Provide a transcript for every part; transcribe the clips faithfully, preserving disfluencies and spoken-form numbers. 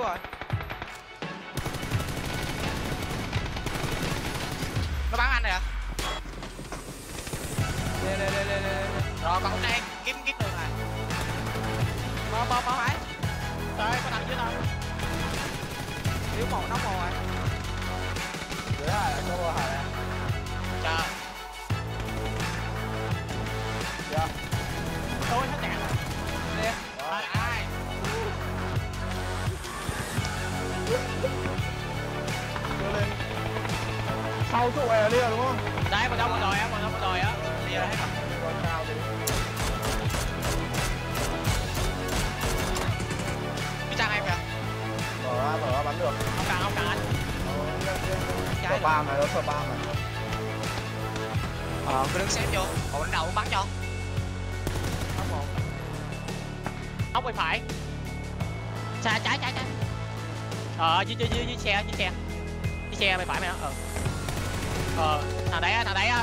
rồi. Nó bắn anh này à? Lê lê lê lê lê. Rồi còn đây kiếm kiếm đường này. Bo bo bo hả? Đây có thằng dưới đâu. Thiếu một nóc một rồi. Dưới này là có hả nè. Chờ. Dạ. Tôi hết đạn rồi. Nè. Rồi ai? Đưa lên. Sau chỗ hè liền đúng không? Đấy, vào đâu một đồi á, vào đâu một đồi á. Bây giờ hết rồi. Còn cao thì. Cái trang em kìa. Mở ra, mở ra bắn được. Không cần, không cần anh. Sợ bam này, nó sợ bam này. Ờ, cứ đứng xếp vô. Còn đánh đầu bắn cho. Ốc một. Ốc bên phải. Xa trái trái trái. Ờ, dưới dưới dưới dưới xe, dưới xe. Dưới xe bên phải mày đó. Ờ. Ờ, thằng đấy á, thằng đấy á.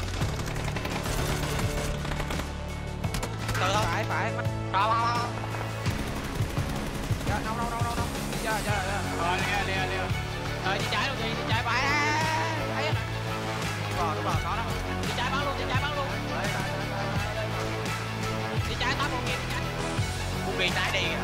Từ không? Phải phải. Không không không. Dạ, đâu đâu đâu đâu đâu. Dạ dạ dạ. Rồi lìa lìa lìa. Rồi đi trái luôn đi, đi trái phải. Thấy á. Đúng rồi, đúng rồi, có đó. Đi trái bắn luôn, đi trái bắn luôn. Đi trái tám con kia đi trái. Buông đi trái đi kìa.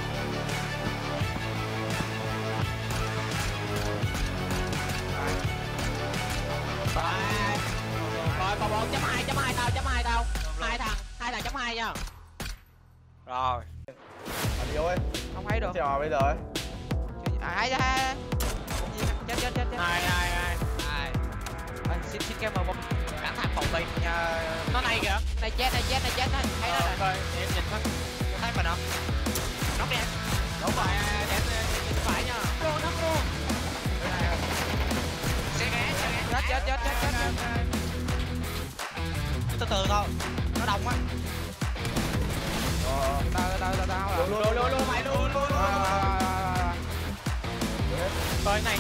Rồi còn một chấm hai chấm hai tao chấm hai tao. Hai thằng, hai thằng chấm hai nha. Rồi. Ở đi ơi. Không thấy được. Chờ bây giờ ấy. À hai hai. Chết chết chết chết. Hai hai hai. Hai. Xin xin kem một cắn thằng phòng tiền nó này kìa. Này chết này chết này chết này. Thấy nó rồi. Em nhìn thôi. Thấy mình không? Nóc đi em. Đúng rồi, để nhìn phải nha. Luôn nóc luôn. Xe ghé, xe ghé. Chết chết chết chết chết. Từ từ thôi. Nó đông quá. Ờ. Tao tao tao tao. Luôn luôn luôn luôn mày luôn luôn. Rồi này.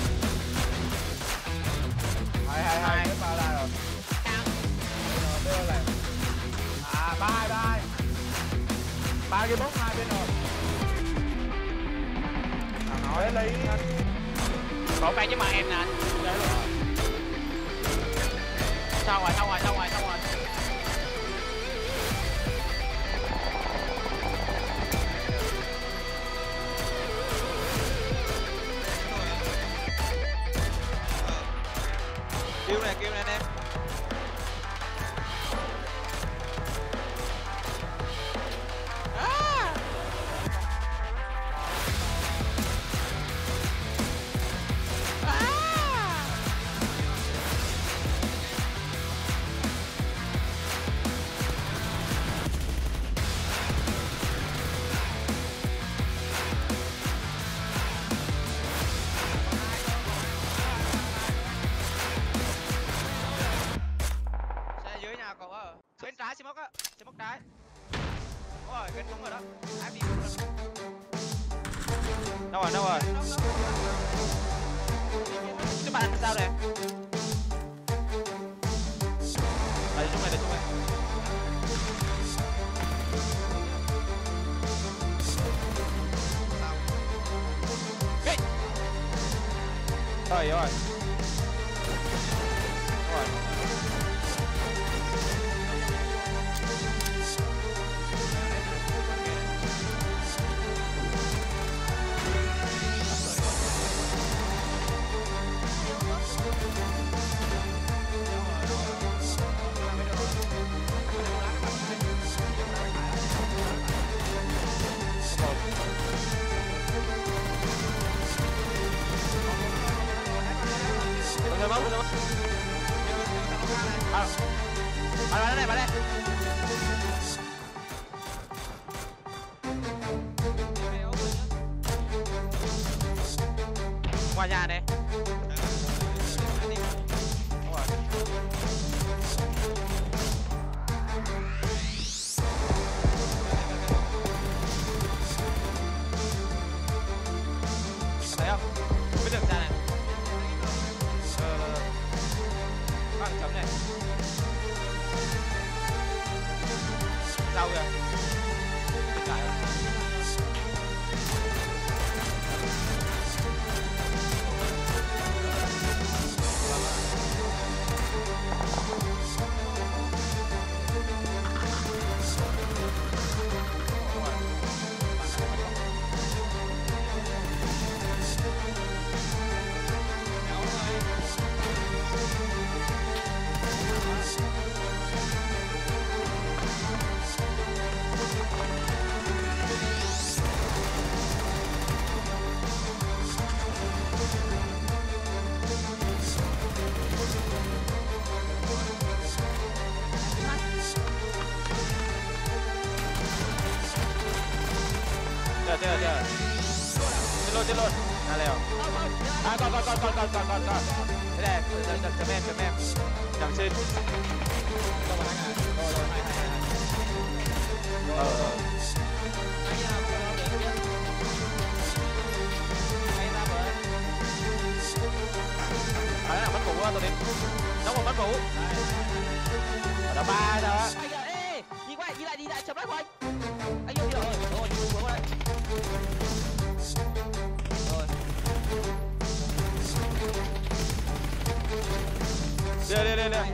Hai hai hai hết ba lại rồi. Đưa này. À ba hai ba hai. Ba cái bốc hai bên rồi. Nói lấy. Bỏ tay với mà em nè anh. Sao rồi, sao rồi, sao rồi, sao rồi. Kêu này, kêu này anh em. À. Bên trái xe móc á, xe móc trái. Đúng rồi, gần đúng rồi đó. Trái bị đúng rồi. Đâu rồi, đâu rồi. Các bạn làm sao đây? Đây chúng mày, đây chúng mày. Hey. Rồi, rồi. Rồi. Người bóng, người bóng. À, à, đây, đây, đây. Qua nhà này. Thấy không? Biết được ra này. Có thằng chấm này. Rau kìa. Bên trái không? chết luôn chết luôn à lèo à còn còn còn còn còn còn còn còn thế này chấm em chấm em chẳng xin rồi rồi rồi hai hai hai ờ phải là bắt cũ tôi đi nó còn bắt cũ đó ba rồi á đi qua đi lại đi lại chấm lại của anh anh yêu đi rồi rồi đi xuống đây rồi đi đi đi đi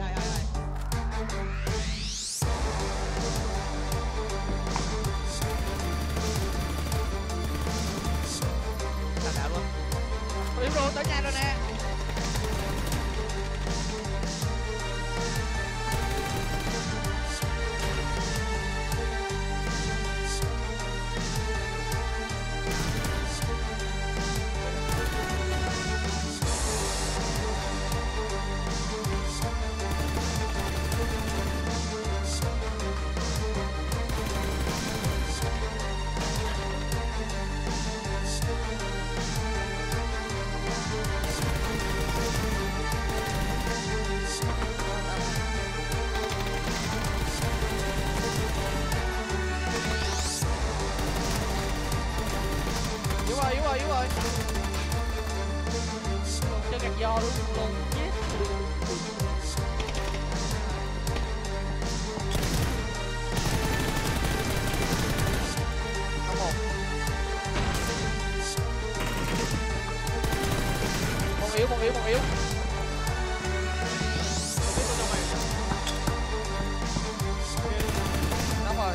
thằng nào luôn yếu luôn tới nhà rồi nè yếu rồi yếu rồi chơi gạt giò luôn luôn chứ không một một yếu một yếu một yếu đúng rồi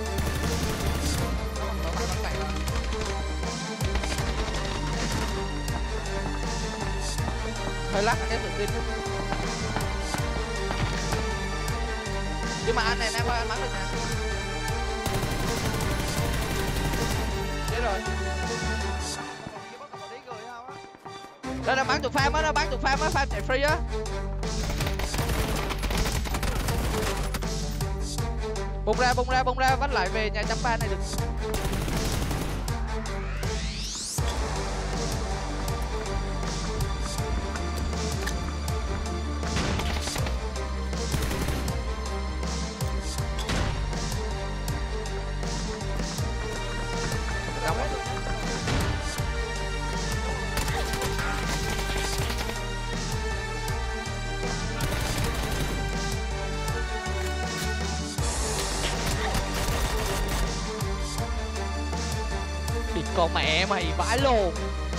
hơi lắc anh em tự tin nhưng mà anh này em qua bắn được nè chết rồi đó nó bắn tụi farm á nó bắn tụi farm á farm chạy free á bung ra bung ra bung ra bắt lại về nhà chăm ba này được con mẹ mày vãi luôn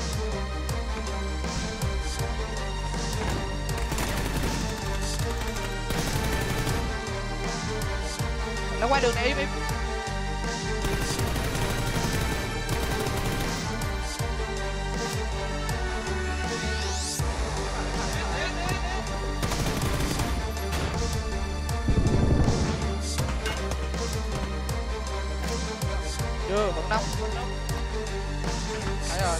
nó qua đường này im im chưa vẫn nóng rồi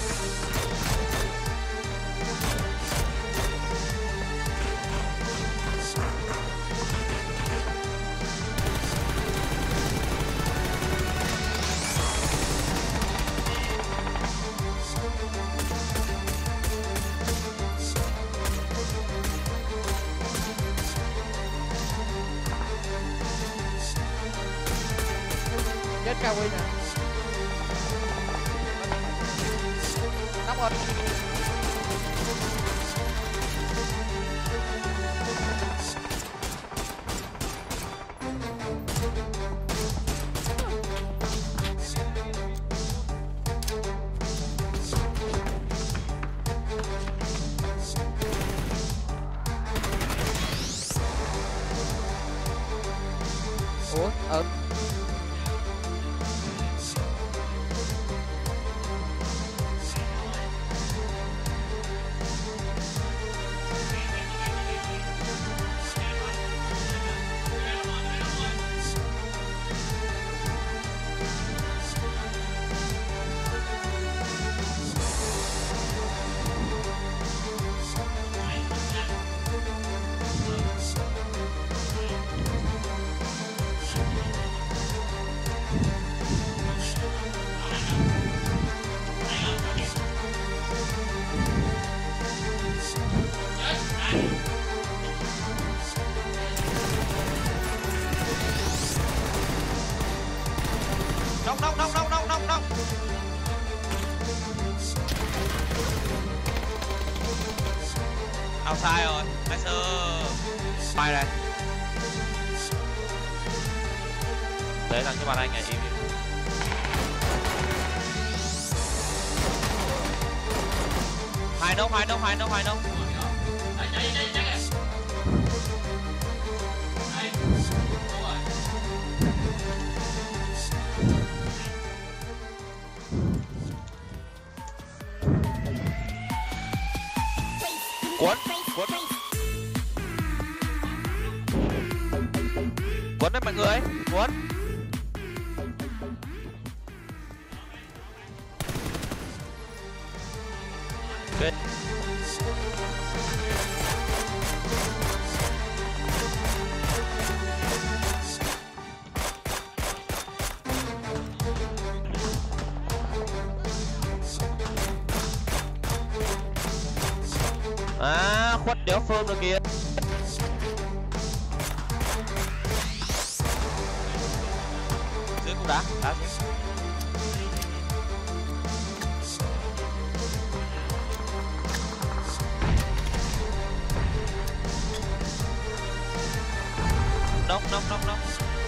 chết cao quy nè nóc rồi ủa ờ Nông nông nông nông nông nông nông. Ao sai rồi, nice. Bay này. Đấy thằng cho bạn anh này im. Hai nông, hai nông, hai nông, hai nông. Cuốn, cuốn. Cuốn đấy mọi người, cuốn. Good. À, khuất đéo phơm được kìa. Dưới cũng đá, đá dưới. Nông, nông, nông, nông.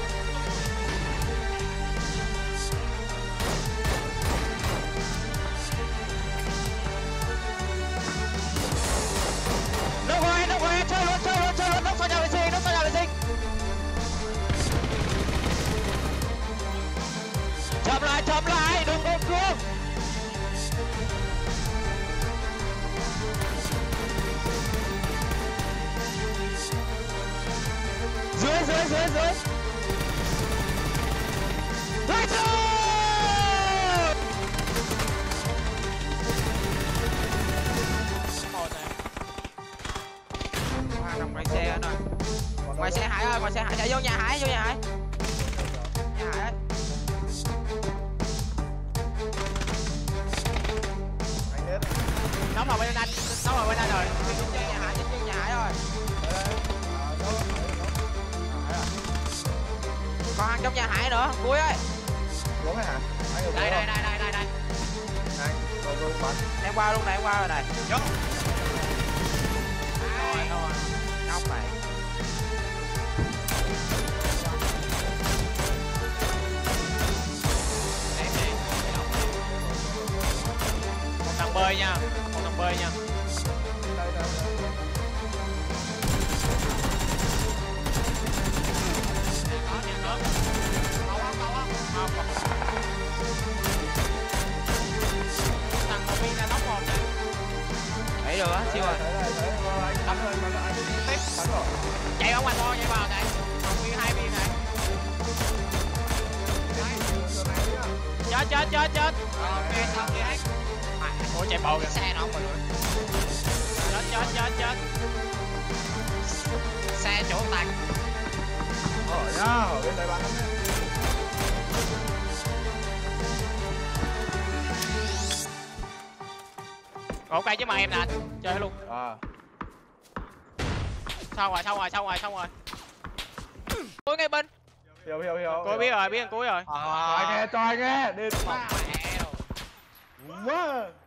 Nông rồi, nông rồi, chơi luôn, chơi luôn, chơi luôn, nông sang nhà vệ sinh, nông sang nhà vệ sinh. Chậm lại, chậm lại, đừng ôm cương. Dưới, dưới, dưới, dưới. Dưới chưa? Hoa nằm ngoài xe rồi. Ngoài xe Hải ơi, ngoài xe Hải, chạy vô nhà Hải, vô nhà Hải. Nhà Hải ơi. Nóng vào bên anh, nóng vào bên anh rồi. Vô nhà Hải, vô nhà Hải rồi. Còn ăn trong nhà Hải nữa, cuối ơi. Đúng hả? Đây đây đây đây đây đây. Này, rồi luôn bắn. Em qua luôn này, em qua rồi này. Vô. Rồi, rồi. Nóng này. Đẹp đi. Một thằng bơi nha, một thằng bơi nha. Đây đây. Thấy được á, siêu rồi. Bắn rồi, bắn rồi, anh tiếp bắn rồi. Chạy bóng ngoài to, chạy vào này. Viên hai viên này. Chết chết chết chết. Ok xong đi hết. Ủa chạy bộ kìa. Xe nó không rồi. Chết chết chết chết. Xe chỗ tàn. Ở nhá, ở bên đây bắn lắm nhá. Ok chứ mà em nè, chơi luôn. À. Xong rồi, xong rồi, xong rồi, xong rồi. Cuối ngay bên. Hiểu hiểu hiểu. Cô biết rồi, biết cuối rồi. Cho anh nghe, cho anh nghe. Đi. Mẹ. Wow.